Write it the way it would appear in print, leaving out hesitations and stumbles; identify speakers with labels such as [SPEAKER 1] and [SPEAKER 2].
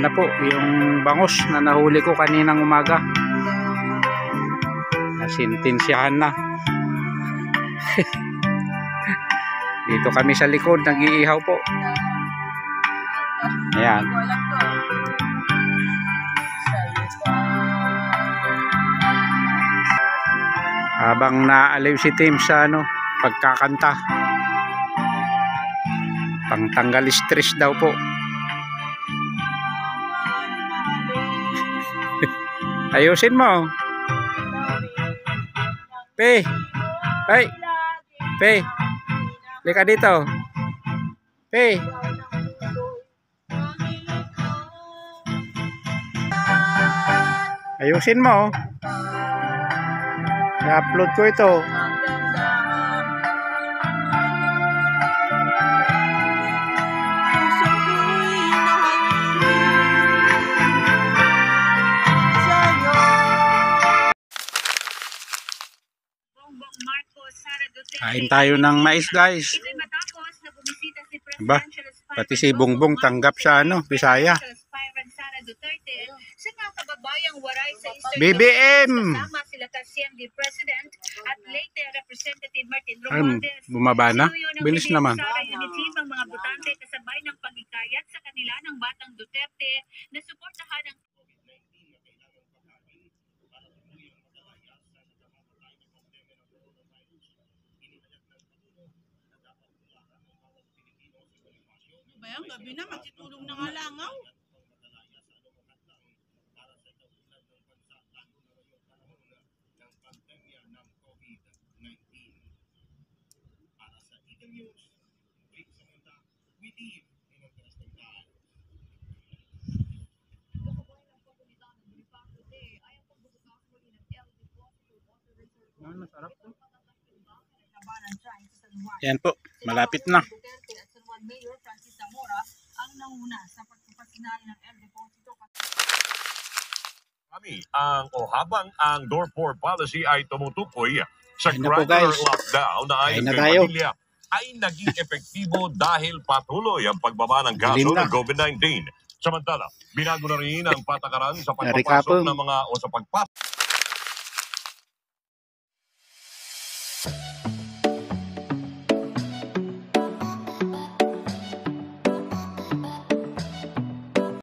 [SPEAKER 1] Ayan na po yung bangus na nahuli ko kaninang umaga. Nasintensyahan na. Dito kami sa likod, nag-iihaw po. Ayan. Habang naaliw si Tim sa pagkakanta. Pangtanggal stress daw po. Ayusin mo. Pe. Hey. Pe. Lika dito. Pe. Ayusin mo. I-upload ko ito. Kain tayo ng mais, guys. Aba, pati si Bongbong tanggap sa Bisaya. BBM! Ay, bumaba na? Bilis naman.
[SPEAKER 2] Mga botante kasabay ng pagikayat sa kanila ng Batang Duterte na suportahan ang
[SPEAKER 3] bayang gabi na, magtitulong na nga langaw.
[SPEAKER 1] Yan po, malapit na.
[SPEAKER 4] Habang ang door 4 policy ay tumutukoy sa
[SPEAKER 1] Ayun na po,
[SPEAKER 4] gradual
[SPEAKER 1] guys.
[SPEAKER 4] lockdown na ayon kay Padilla ay naging epektibo dahil patuloy ang pagbaba ng kaso ng COVID-19. Samantala, binago na rin ang patakaran sa pagpapasok ng mga o sa pagpapasok